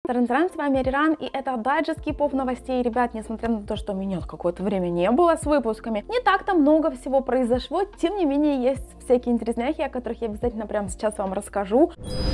Таран-таран, с вами Ариран, и это дайджест кей-поп новостей. Ребят, несмотря на то, что у меня какое-то время не было с выпусками, не так-то много всего произошло, тем не менее есть всякие интересняхи, о которых я обязательно прямо сейчас вам расскажу.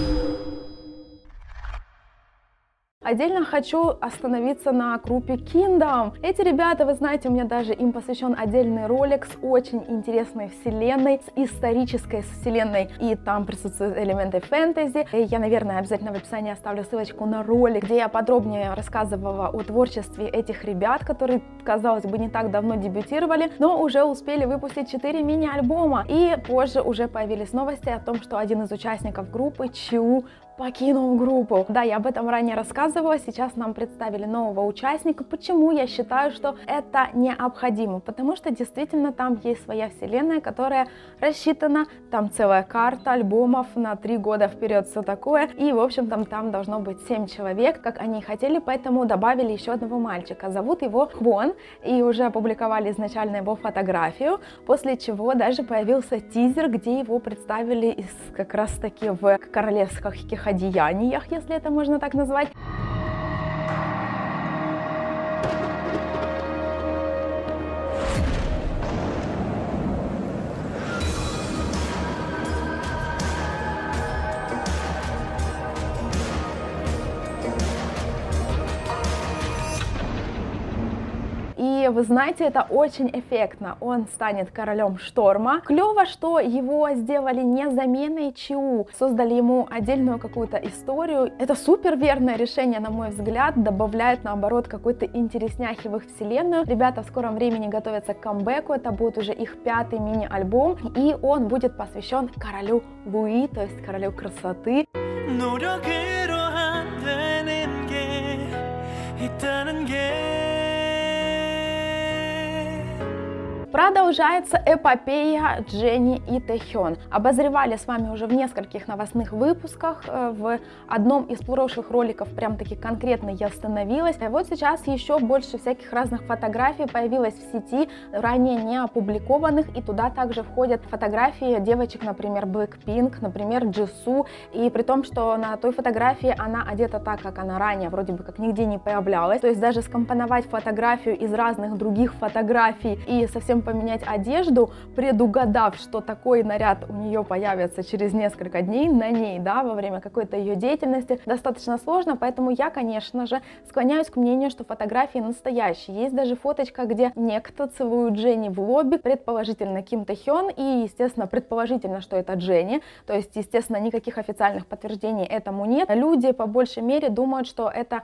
Отдельно хочу остановиться на группе Kingdom. Эти ребята, вы знаете, у меня даже им посвящен отдельный ролик с очень интересной вселенной, с исторической вселенной, и там присутствуют элементы фэнтези. И я, наверное, обязательно в описании оставлю ссылочку на ролик, где я подробнее рассказывала о творчестве этих ребят, которые, казалось бы, не так давно дебютировали, но уже успели выпустить 4 мини-альбома. И позже уже появились новости о том, что один из участников группы, Чиу, покинул группу. Да, я об этом ранее рассказывала, сейчас нам представили нового участника. Почему я считаю, что это необходимо? Потому что действительно там есть своя вселенная, которая рассчитана, там целая карта альбомов на 3 года вперед, все такое. И, в общем, там должно быть 7 человек, как они хотели, поэтому добавили еще одного мальчика. Зовут его Хвон, и уже опубликовали изначально его фотографию, после чего даже появился тизер, где его представили как раз таки в королевских одеяниях, если это можно так назвать. И вы знаете, это очень эффектно. Он станет королем шторма. Клево, что его сделали не заменой Чиу, создали ему отдельную какую-то историю. Это супер верное решение, на мой взгляд, добавляет наоборот какой-то интересняхи в их вселенную. Ребята в скором времени готовятся к камбэку, это будет уже их 5-й мини-альбом, и он будет посвящен королю Луи, то есть королю красоты. Продолжается эпопея Дженни и Тэхён. Обозревали с вами уже в нескольких новостных выпусках. В одном из прошлых роликов прям таки конкретно я остановилась. И вот сейчас еще больше всяких разных фотографий появилось в сети, ранее не опубликованных. И туда также входят фотографии девочек, например, Blackpink, например, Jisoo. И при том, что на той фотографии она одета так, как она ранее вроде бы как нигде не появлялась. То есть даже скомпоновать фотографию из разных других фотографий и совсем поменять одежду, предугадав, что такой наряд у нее появится через несколько дней на ней, да, во время какой-то ее деятельности, достаточно сложно, поэтому я, конечно же, склоняюсь к мнению, что фотографии настоящие. Есть даже фоточка, где некто целует Дженни в лобби, предположительно Ким Тэхён, и, естественно, предположительно, что это Дженни, то есть, естественно, никаких официальных подтверждений этому нет. Люди по большей мере думают, что это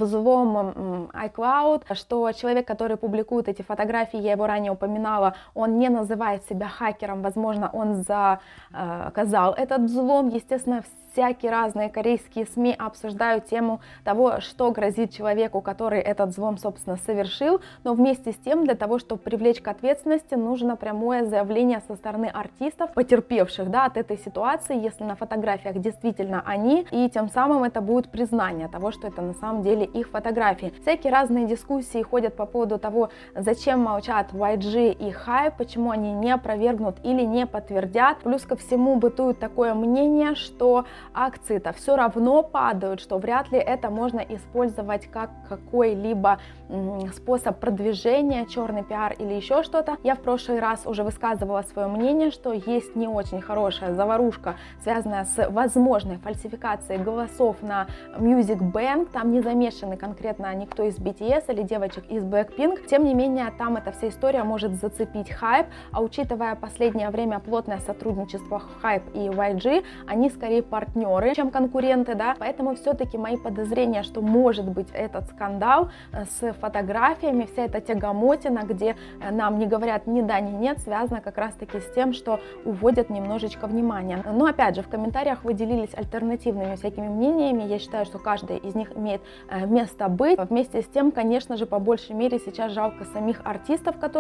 взлом iCloud, что человек, который публикует эти фотографии, я его ранее упоминала, он не называет себя хакером, возможно, он заказал этот взлом. Естественно, всякие разные корейские СМИ обсуждают тему того, что грозит человеку, который этот взлом, собственно, совершил, но вместе с тем, для того, чтобы привлечь к ответственности, нужно прямое заявление со стороны артистов, потерпевших, да, от этой ситуации, если на фотографиях действительно они, и тем самым это будет признание того, что это на самом деле их фотографии. Всякие разные дискуссии ходят по поводу того, зачем молчат YG и HYBE, почему они не опровергнут или не подтвердят. Плюс ко всему бытует такое мнение, что акции-то все равно падают, что вряд ли это можно использовать как какой-либо способ продвижения, черный пиар или еще что-то. Я в прошлый раз уже высказывала свое мнение, что есть не очень хорошая заварушка, связанная с возможной фальсификацией голосов на Music Bank. Там не замешаны конкретно никто из BTS или девочек из Blackpink. Тем не менее, там эта вся история может зацепить HYBE, а учитывая последнее время плотное сотрудничество HYBE и YG, они скорее партнеры, чем конкуренты, да, поэтому все-таки мои подозрения, что может быть этот скандал с фотографиями, вся эта тягомотина, где нам не говорят ни да, ни нет, связана как раз-таки с тем, что уводят немножечко внимания. Но опять же, в комментариях вы делились альтернативными всякими мнениями, я считаю, что каждая из них имеет место быть. Вместе с тем, конечно же, по большей мере сейчас жалко самих артистов, которые вовлечены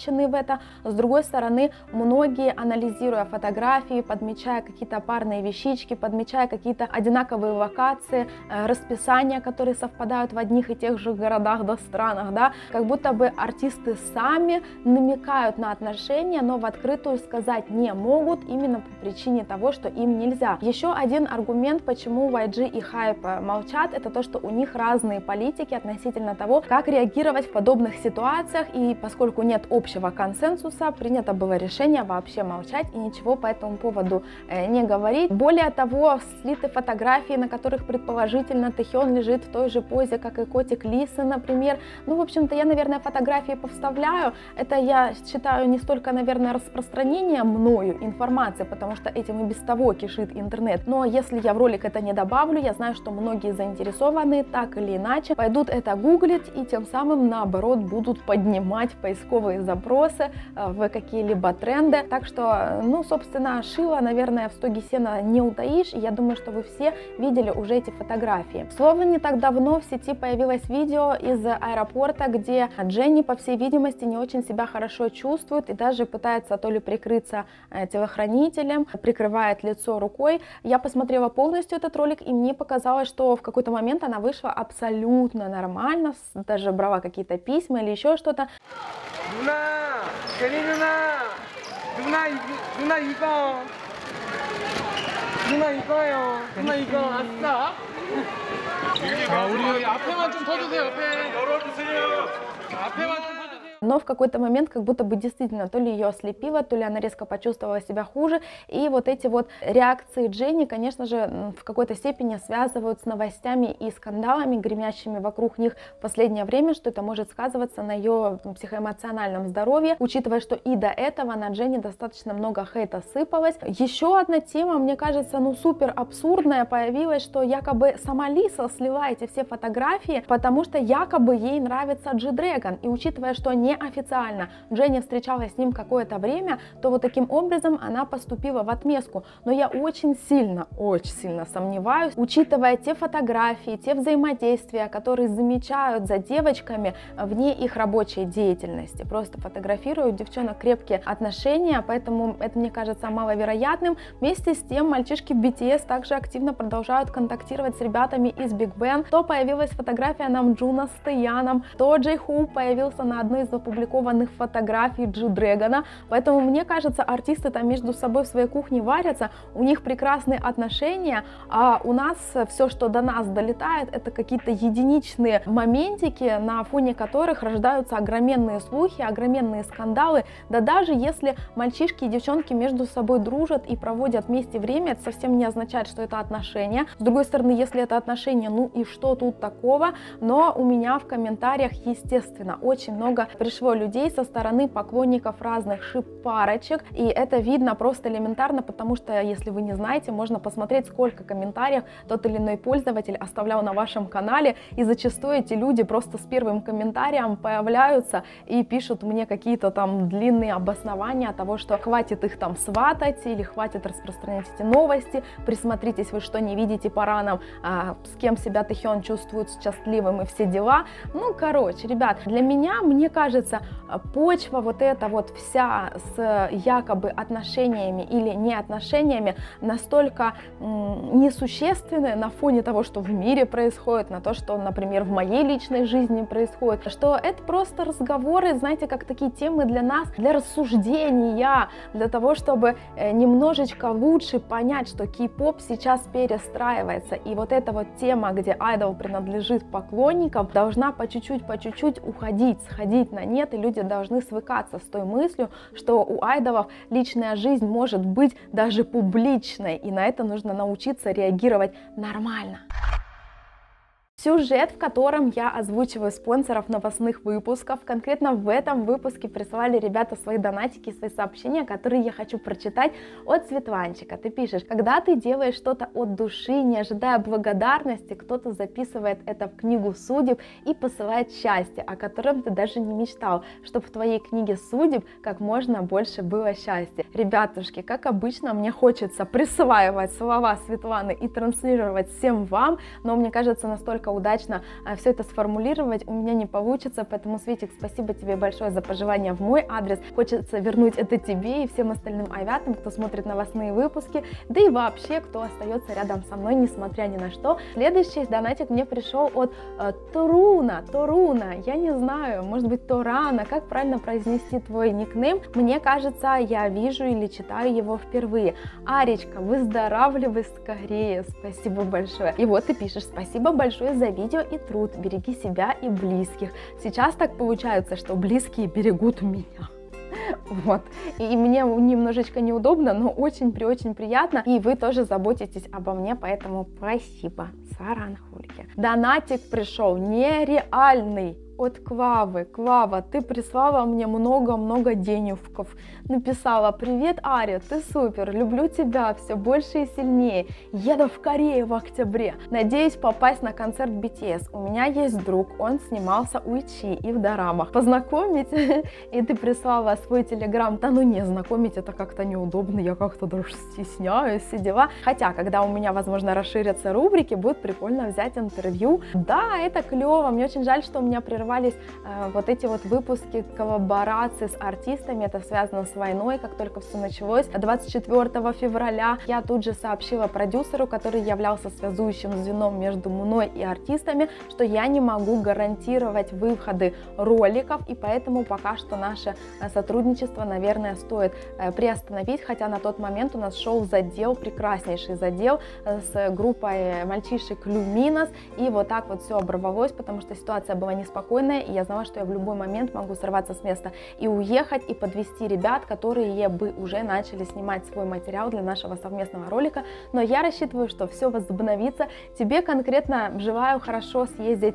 вовлечены в это. С другой стороны, многие, анализируя фотографии, подмечая какие-то парные вещички, подмечая какие-то одинаковые локации, расписания, которые совпадают в одних и тех же городах да странах, да, как будто бы артисты сами намекают на отношения, но в открытую сказать не могут именно по причине того, что им нельзя. Еще один аргумент, почему YG и Hype молчат, это то, что у них разные политики относительно того, как реагировать в подобных ситуациях, и поскольку нет общего консенсуса, принято было решение вообще молчать и ничего по этому поводу не говорить. Более того, слиты фотографии, на которых предположительно Тэхён лежит в той же позе, как и котик Лисы, например. Ну, в общем-то, я, наверное, фотографии повставляю. Это я считаю не столько, наверное, распространение мною информации, потому что этим и без того кишит интернет. Но если я в ролик это не добавлю, я знаю, что многие заинтересованные так или иначе пойдут это гуглить и тем самым, наоборот, будут поднимать поисковые запросы в какие-либо тренды. Так что, ну, собственно, шило, наверное, в стоге сена не утаишь. И я думаю, что вы все видели уже эти фотографии. Словно не так давно в сети появилось видео из аэропорта, где Дженни, по всей видимости, не очень себя хорошо чувствует и даже пытается то ли прикрыться телохранителем, прикрывает лицо рукой. Я посмотрела полностью этот ролик, и мне показалось, что в какой-то момент она вышла абсолютно нормально, даже брала какие-то письма или еще что-то. 우리 앞에만 좀 터주세요. 앞에 열어주세요. 앞에만 좀 터주세요. Но в какой-то момент как будто бы действительно то ли ее ослепило, то ли она резко почувствовала себя хуже. И вот эти вот реакции Дженни, конечно же, в какой-то степени связывают с новостями и скандалами, гремящими вокруг них в последнее время, что это может сказываться на ее психоэмоциональном здоровье, учитывая, что и до этого на Дженни достаточно много хейта сыпалось. Еще одна тема, мне кажется, ну супер абсурдная появилась, что якобы сама Лиса слила эти все фотографии, потому что якобы ей нравится G-Dragon. И учитывая, что неофициально Дженни встречалась с ним какое-то время, то вот таким образом она поступила в отместку. Но я очень сильно сомневаюсь, учитывая те фотографии, те взаимодействия, которые замечают за девочками вне их рабочей деятельности. Просто фотографируют девчонок крепкие отношения, поэтому это мне кажется маловероятным. Вместе с тем мальчишки в BTS также активно продолжают контактировать с ребятами из Big Bang. То появилась фотография Намджуна с Тэйяном, то Джей Хоуп появился на одной из опубликованных фотографий G-Dragon. Поэтому мне кажется, артисты там между собой в своей кухне варятся, у них прекрасные отношения, а у нас все, что до нас долетает, это какие-то единичные моментики, на фоне которых рождаются огроменные слухи, огроменные скандалы. Да даже если мальчишки и девчонки между собой дружат и проводят вместе время, это совсем не означает, что это отношения. С другой стороны, если это отношения, ну и что тут такого? Но у меня в комментариях, естественно, очень много пришло людей со стороны поклонников разных шип-парочек, и это видно просто элементарно, потому что, если вы не знаете, можно посмотреть, сколько комментариев тот или иной пользователь оставлял на вашем канале, и зачастую эти люди просто с первым комментарием появляются и пишут мне какие-то там длинные обоснования того, что хватит их там сватать, или хватит распространять эти новости, присмотритесь, вы что, не видите по ранам, с кем себя Тэхён чувствует счастливым и все дела. Ну, короче, ребят, для меня, мне кажется, почва вот эта вот вся с якобы отношениями или неотношениями настолько несущественная на фоне того, что в мире происходит, на то, что, например, в моей личной жизни происходит, что это просто разговоры, знаете, как такие темы для нас, для рассуждения, для того, чтобы немножечко лучше понять, что кей-поп сейчас перестраивается, и вот эта вот тема, где айдол принадлежит поклонникам, должна по чуть-чуть уходить, сходить на нет, и люди должны свыкаться с той мыслью, что у айдолов личная жизнь может быть даже публичной, и на это нужно научиться реагировать нормально. Сюжет, в котором я озвучиваю спонсоров новостных выпусков. Конкретно в этом выпуске присылали ребята свои донатики, свои сообщения, которые я хочу прочитать от Светланчика. Ты пишешь: когда ты делаешь что-то от души, не ожидая благодарности, кто-то записывает это в книгу судеб и посылает счастье, о котором ты даже не мечтал, чтобы в твоей книге судеб как можно больше было счастья. Ребятушки, как обычно, мне хочется присваивать слова Светланы и транслировать всем вам, но мне кажется, настолько удачно все это сформулировать у меня не получится, поэтому, Светик, спасибо тебе большое за пожелания в мой адрес. Хочется вернуть это тебе и всем остальным авиатам, кто смотрит новостные выпуски, да и вообще, кто остается рядом со мной, несмотря ни на что. Следующий донатик мне пришел от Торуна, я не знаю, может быть Торана, как правильно произнести твой никнейм? Мне кажется, я вижу или читаю его впервые. Аречка, выздоравливай скорее, спасибо большое. И вот ты пишешь: спасибо большое за видео и труд, береги себя и близких. Сейчас так получается, что близкие берегут меня. Вот, и мне немножечко неудобно, но очень приятно, и вы тоже заботитесь обо мне, поэтому спасибо, Саранхульке. Донатик пришел нереальный от Квавы. Квава, ты прислала мне много денежков. Написала: привет, Ария, ты супер, люблю тебя все больше и сильнее. Еду в Корею в октябре. Надеюсь попасть на концерт BTS. У меня есть друг, он снимался у Ичи и в дорамах. Познакомить? И ты прислала свой телеграм. Да ну не, знакомить это как-то неудобно, я как-то даже стесняюсь, все дела. Хотя, когда у меня, возможно, расширятся рубрики, будет прикольно взять интервью. Да, это клево, мне очень жаль, что у меня прервались вот эти вот выпуски коллаборации с артистами. Это связано с войной, как только все началось. 24 февраля я тут же сообщила продюсеру, который являлся связующим звеном между мной и артистами, что я не могу гарантировать выходы роликов, и поэтому пока что наше сотрудничество, наверное, стоит приостановить, хотя на тот момент у нас шел задел, прекраснейший задел с группой мальчишек Люминос, и вот так вот все оборвалось, потому что ситуация была неспокойная, и я знала, что я в любой момент могу сорваться с места и уехать, и подвести ребят, которые бы уже начали снимать свой материал для нашего совместного ролика, но я рассчитываю, что все возобновится. Тебе конкретно желаю хорошо съездить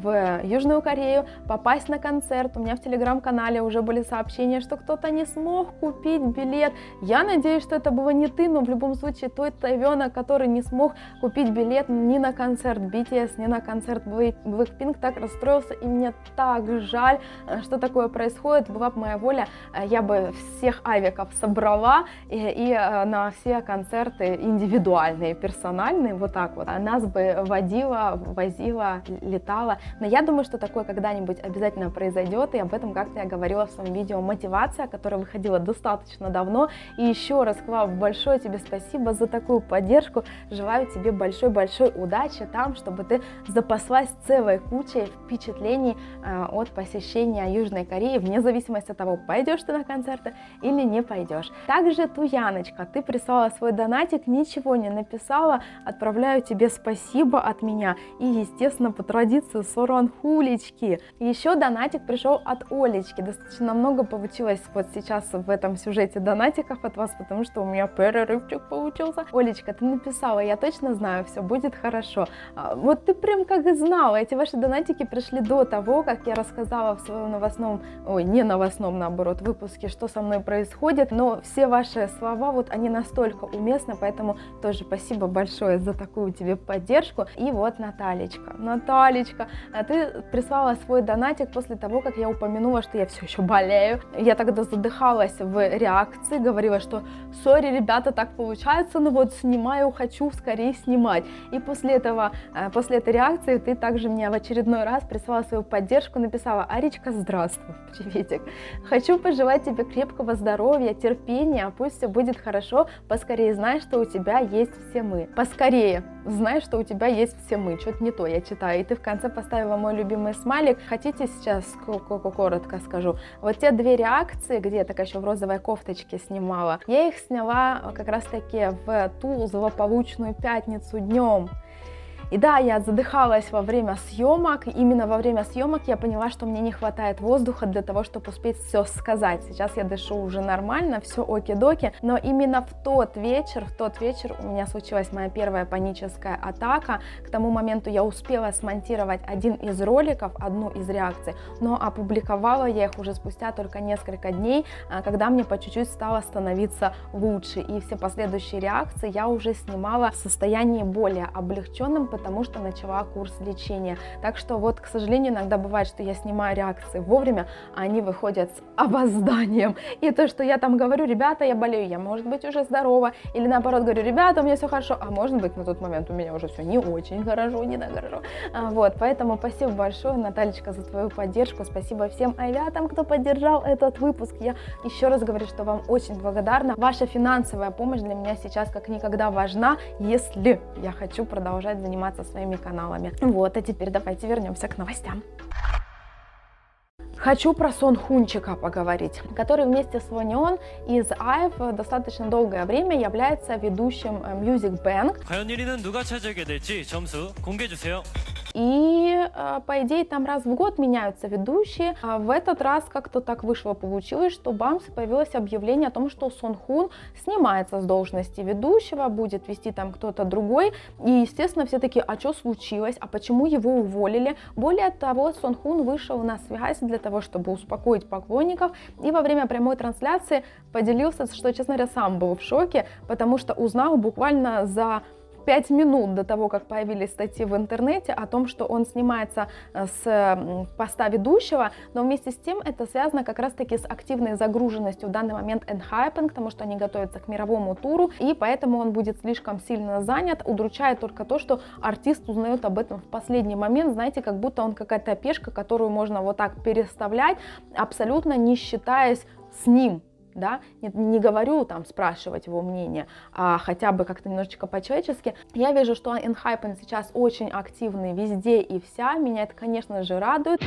в Южную Корею, попасть на концерт. У меня в телеграм-канале уже были сообщения, что кто-то не смог купить билет. Я надеюсь, что это было не ты, но в любом случае тот Тайвёнок, который не смог купить билет ни на концерт BTS, ни на концерт Blackpink, так расстроился, и мне так жаль, что такое происходит. Была бы моя воля, я бы всех авиков собрала и на все концерты индивидуальные, персональные, вот так вот. Нас бы водила, возила, летала. Но я думаю, что такое когда-нибудь обязательно произойдет, и об этом как-то я говорила в своем видео «Мотивация», которая выходила достаточно давно. И еще раз, Клав, большое тебе спасибо за такую поддержку. Желаю тебе большой удачи там, чтобы ты запаслась целой кучей впечатлений от посещения Южной Кореи, вне зависимости от того, пойдешь ты на концерты или не пойдешь. Также Туяночка, ты прислала свой донатик, ничего не написала, отправляю тебе спасибо от меня и, естественно, по традиции Соранхулечки. Еще донатик пришел от Олечки, достаточно много получилось вот сейчас в этом сюжете донатиков от вас, потому что у меня перерывчик получился. Олечка, ты написала: я точно знаю, все будет хорошо. Вот ты прям как и знала, эти ваши донатики пришли до того, как я рассказала в своем новостном, не новостном, наоборот, выпуске, что со мной происходит, но все ваши слова, вот они настолько уместны, поэтому тоже спасибо большое за такую тебе поддержку. И вот Наталечка, ты прислала свой донатик после того, как я упомянула, что я все еще болею. Я тогда задыхалась в реакции, говорила, что сори, ребята, так получается, но вот снимаю, хочу скорее снимать. И после этой реакции ты также мне в очередной раз прислала свою поддержку, написала: Аричка, здравствуй, приветик. Хочу пожелать тебе крепкого здоровья, терпения, пусть все будет хорошо. Поскорее знай, что у тебя есть все мы. Поскорее знай, что у тебя есть все мы. Что-то не то я читаю. И ты в конце поставила мой любимый смайлик. Хотите сейчас коротко скажу? Вот те две реакции, где я так еще в розовой кофточке снимала, я их сняла как раз таки в ту злополучную пятницу днем. И да, я задыхалась во время съемок, именно во время съемок я поняла, что мне не хватает воздуха для того, чтобы успеть все сказать. Сейчас я дышу уже нормально, все оки-доки, но именно в тот вечер у меня случилась моя первая паническая атака. К тому моменту я успела смонтировать один из роликов, одну из реакций, но опубликовала я их уже спустя только несколько дней, когда мне по чуть-чуть стало становиться лучше. И все последующие реакции я уже снимала в состоянии более облегченном, потому что начала курс лечения. Так что вот, к сожалению, иногда бывает, что я снимаю реакции вовремя, а они выходят с опозданием. И то, что я там говорю, ребята, я болею, я, может быть, уже здорова, или наоборот говорю, ребята, у меня все хорошо, а может быть, на тот момент у меня уже все не очень хорошо, не так хорошо. Вот, поэтому спасибо большое, Натальечка, за твою поддержку, спасибо всем ребятам, кто поддержал этот выпуск. Я еще раз говорю, что вам очень благодарна. Ваша финансовая помощь для меня сейчас как никогда важна, если я хочу продолжать заниматься своими каналами. Вот, а теперь давайте вернемся к новостям. Хочу про Сон Хунчика поговорить, который вместе с Вонион из IVE достаточно долгое время является ведущим Music Bank. 과연 1위는 누가 차지하게 될지 점수 공개해 주세요. И, по идее, там раз в год меняются ведущие. А в этот раз как-то так вышло, получилось, что бамс, появилось объявление о том, что Сон Хун снимается с должности ведущего, будет вести там кто-то другой. И, естественно, все такие, а что случилось, а почему его уволили? Более того, Сон Хун вышел на связь для того, чтобы успокоить поклонников. И во время прямой трансляции поделился, что, честно говоря, сам был в шоке, потому что узнал буквально за 5 минут до того, как появились статьи в интернете о том, что он снимается с поста ведущего, но вместе с тем это связано как раз-таки с активной загруженностью в данный момент ENHYPEN, потому что они готовятся к мировому туру, и поэтому он будет слишком сильно занят. Удручает только то, что артист узнает об этом в последний момент, знаете, как будто он какая-то пешка, которую можно вот так переставлять, абсолютно не считаясь с ним. Да? Не говорю там спрашивать его мнение, а хотя бы как-то немножечко по-человечески. Я вижу, что ENHYPEN сейчас очень активный везде и вся. Меня это, конечно же, радует.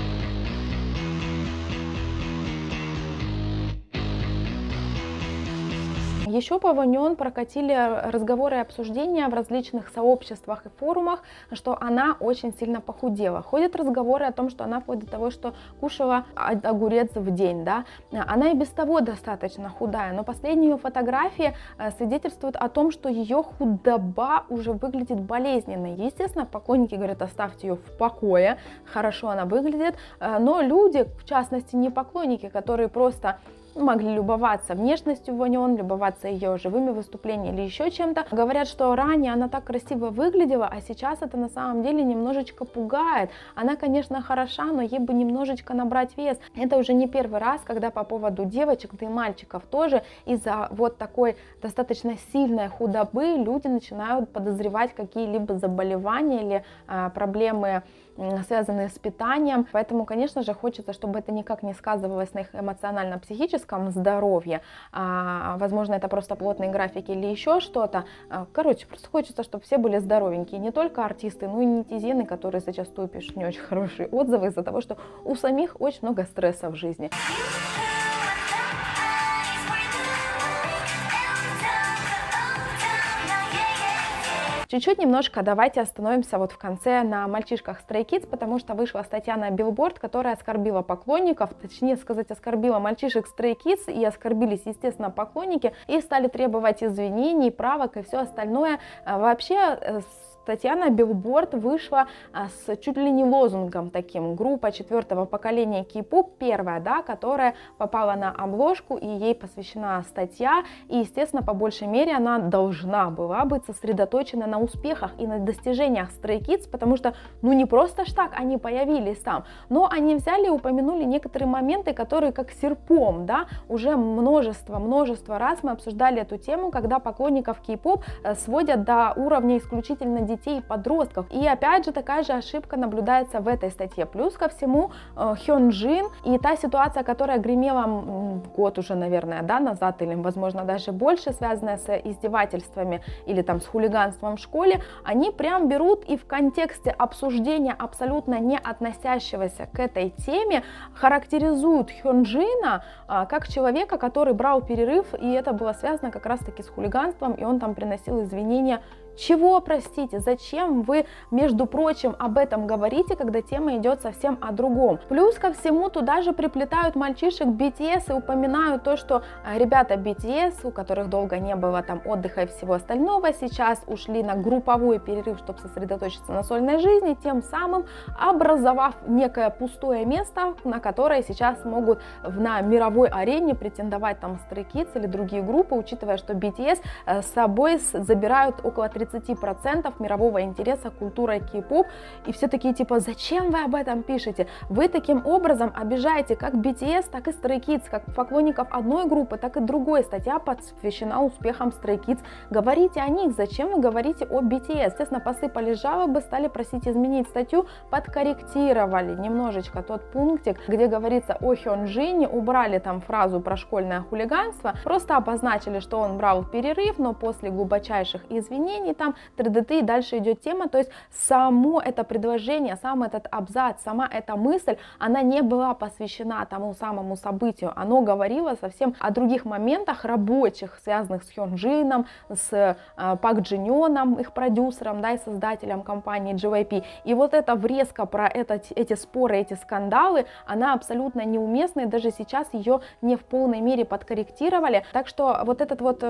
Еще по Вонион прокатили разговоры и обсуждения в различных сообществах и форумах, что она очень сильно похудела. Ходят разговоры о том, что она вплоть до того, что кушала огурец в день. Да? Она и без того достаточно худая, но последние ее фотографии свидетельствуют о том, что ее худоба уже выглядит болезненной. Естественно, поклонники говорят, оставьте ее в покое, хорошо она выглядит, но люди, в частности не поклонники, которые просто могли любоваться внешностью Вонион, любоваться ее живыми выступлениями или еще чем-то. Говорят, что ранее она так красиво выглядела, а сейчас это на самом деле немножечко пугает. Она, конечно, хороша, но ей бы немножечко набрать вес. Это уже не первый раз, когда по поводу девочек, да и мальчиков тоже, из-за вот такой достаточно сильной худобы люди начинают подозревать какие-либо заболевания или проблемы, связанные с питанием. Поэтому, конечно же, хочется, чтобы это никак не сказывалось на их эмоционально-психическом здоровье. Возможно, это просто плотные графики или еще что-то. Короче, просто хочется, чтобы все были здоровенькие. Не только артисты, но и нетизены, которые зачастую пишут не очень хорошие отзывы из-за того, что у самих очень много стресса в жизни. Чуть-чуть немножко давайте остановимся вот в конце на мальчишках Stray Kids, потому что вышла статья на Billboard, которая оскорбила поклонников, точнее сказать, оскорбила мальчишек Stray Kids, и оскорбились, естественно, поклонники, и стали требовать извинений, правок и все остальное. Вообще, статья на Billboard вышла с чуть ли не лозунгом таким. Группа 4-го поколения K-pop, первая, да, которая попала на обложку, и ей посвящена статья. И, естественно, по большей мере она должна была быть сосредоточена на успехах и на достижениях Stray Kids, потому что, ну, не просто ж так они появились там, но они взяли и упомянули некоторые моменты, которые как серпом, да, уже множество раз мы обсуждали эту тему, когда поклонников K-pop сводят до уровня исключительно детей и подростков. И опять же такая же ошибка наблюдается в этой статье. Плюс ко всему Хёнджин и та ситуация, которая гремела год уже, наверное, да, назад, или, возможно, даже больше, связанная с издевательствами или там с хулиганством в школе, они прям берут и в контексте обсуждения абсолютно не относящегося к этой теме характеризуют Хёнджина как человека, который брал перерыв, и это было связано как раз-таки с хулиганством, и он там приносил извинения. Чего, простите, зачем вы, между прочим, об этом говорите, когда тема идет совсем о другом? Плюс ко всему туда же приплетают мальчишек BTS и упоминают то, что ребята BTS, у которых долго не было там отдыха и всего остального, сейчас ушли на групповой перерыв, чтобы сосредоточиться на сольной жизни, тем самым образовав некое пустое место, на которое сейчас могут на мировой арене претендовать там Stray Kids или другие группы, учитывая, что BTS с собой забирают около 30 30% мирового интереса культурой кей-поп, и все такие типа, зачем вы об этом пишете? Вы таким образом обижаете как BTS, так и Stray Kids, как поклонников одной группы, так и другой. Статья посвящена успехам Stray Kids. Говорите о них, зачем вы говорите о BTS? Естественно, посыпались жалобы, стали просить изменить статью, подкорректировали немножечко тот пунктик, где говорится о Хёнджине, убрали там фразу про школьное хулиганство, просто обозначили, что он брал перерыв, но после глубочайших извинений там ТДТ и дальше идет тема, то есть само это предложение, сам этот абзац, сама эта мысль, она не была посвящена тому самому событию, оно говорило совсем о других моментах рабочих, связанных с Хёнджином, с Пак Джиньоном, их продюсером, да, и создателем компании JYP, и вот эта врезка про эти споры, эти скандалы, она абсолютно неуместна, и даже сейчас ее не в полной мере подкорректировали, так что вот этот вот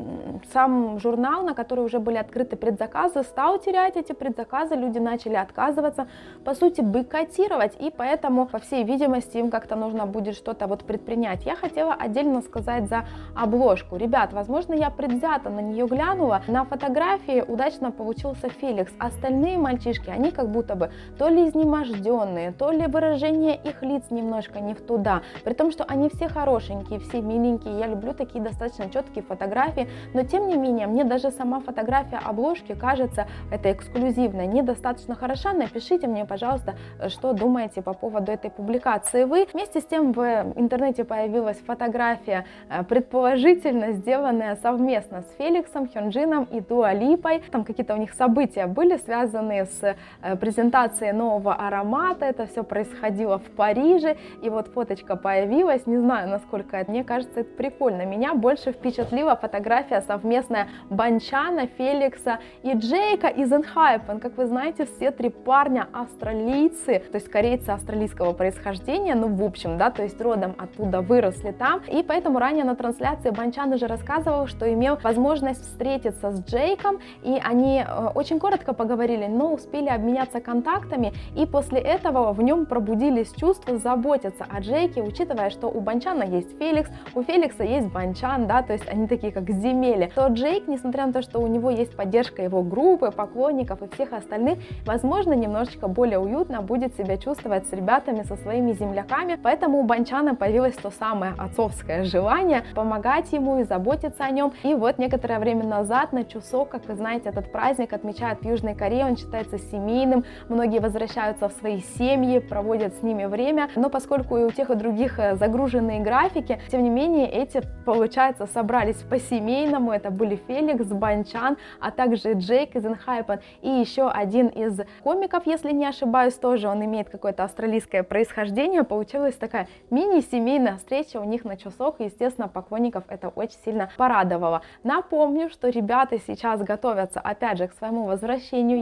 сам журнал, на который уже были открыты предзаказы, стал терять эти предзаказы, люди начали отказываться, по сути, бойкотировать, и поэтому, по всей видимости, им как-то нужно будет что-то вот предпринять. Я хотела отдельно сказать за обложку. Ребят, возможно, я предвзято на нее глянула, на фотографии удачно получился Феликс, остальные мальчишки, они как будто бы то ли изнеможденные, то ли выражение их лиц немножко не в туда, при том, что они все хорошенькие, все миленькие, я люблю такие достаточно четкие фотографии, но тем не менее, мне даже сама фотография обложки кажется, это эксклюзивно, недостаточно хороша. Напишите мне, пожалуйста, что думаете по поводу этой публикации вы. Вместе с тем в интернете появилась фотография, предположительно сделанная совместно с Феликсом, Хёнджином и Дуа Липой. Там какие-то у них события были, связанные с презентацией нового аромата, это все происходило в Париже, и вот фоточка появилась, не знаю, насколько это, мне кажется, это прикольно. Меня больше впечатлила фотография совместная Банчана, Феликса и Джейка из ENHYPEN. Как вы знаете, все три парня австралийцы, то есть корейцы австралийского происхождения, ну в общем, да, то есть родом оттуда, выросли там, и поэтому ранее на трансляции Банчан уже рассказывал, что имел возможность встретиться с Джейком, и они очень коротко поговорили, но успели обменяться контактами, и после этого в нем пробудились чувства заботиться о Джейке, учитывая, что у Банчана есть Феликс, у Феликса есть Банчан, да, то есть они такие как земели, то Джейк, несмотря на то, что у него есть поддержка его группы, поклонников и всех остальных, возможно, немножечко более уютно будет себя чувствовать с ребятами, со своими земляками, поэтому у Банчана появилось то самое отцовское желание помогать ему и заботиться о нем, и вот некоторое время назад на Чусок, как вы знаете, этот праздник отмечают в Южной Корее, он считается семейным, многие возвращаются в свои семьи, проводят с ними время, но поскольку и у тех и других загруженные графики, тем не менее эти, получается, собрались по-семейному, это были Феликс, Банчан, а также Джейк из ENHYPEN и еще один из комиков, если не ошибаюсь, тоже он имеет какое-то австралийское происхождение, получилась такая мини-семейная встреча у них на Чусок, и, естественно, поклонников это очень сильно порадовало. Напомню, что ребята сейчас готовятся опять же к своему возвращению.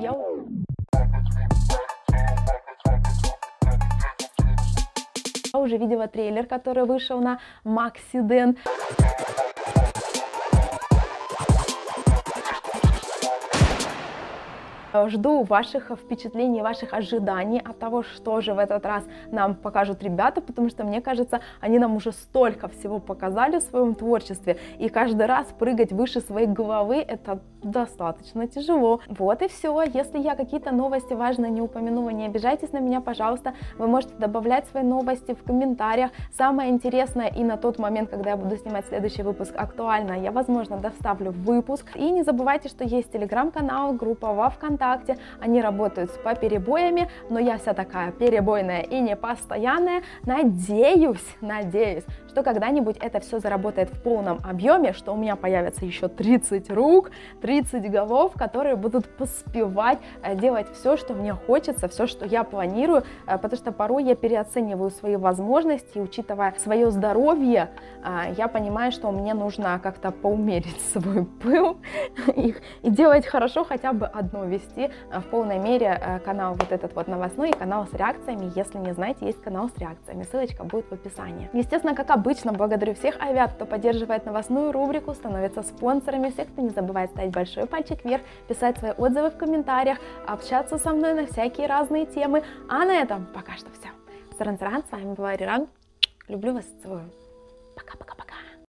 Я уже видела трейлер, который вышел на Maxiden. Жду ваших впечатлений, ваших ожиданий от того, что же в этот раз нам покажут ребята, потому что, мне кажется, они нам уже столько всего показали в своем творчестве, и каждый раз прыгать выше своей головы — это достаточно тяжело. Вот и все. Если я какие-то новости важные не упомянула, не обижайтесь на меня, пожалуйста. Вы можете добавлять свои новости в комментариях. Самое интересное, и на тот момент, когда я буду снимать следующий выпуск актуально, я, возможно, доставлю выпуск. И не забывайте, что есть телеграм-канал, группа во ВКонтакте. Они работают с поперебоями, но я вся такая перебойная и непостоянная. Надеюсь, что когда-нибудь это все заработает в полном объеме, что у меня появится еще 30 рук, 30 голов, которые будут поспевать делать все, что мне хочется, все, что я планирую, потому что порой я переоцениваю свои возможности, и, учитывая свое здоровье, я понимаю, что мне нужно как-то поумерить свой пыл и делать хорошо, хотя бы одно вести в полной мере канал вот этот вот новостной и канал с реакциями. Если не знаете, есть канал с реакциями, ссылочка будет в описании. Естественно, как обычно, благодарю всех авиат, кто поддерживает новостную рубрику, становится спонсорами, всех, кто не забывает ставить большой пальчик вверх, писать свои отзывы в комментариях, общаться со мной на всякие разные темы. А на этом пока что все. Саран-саран, с вами была Риран. Люблю вас, целую.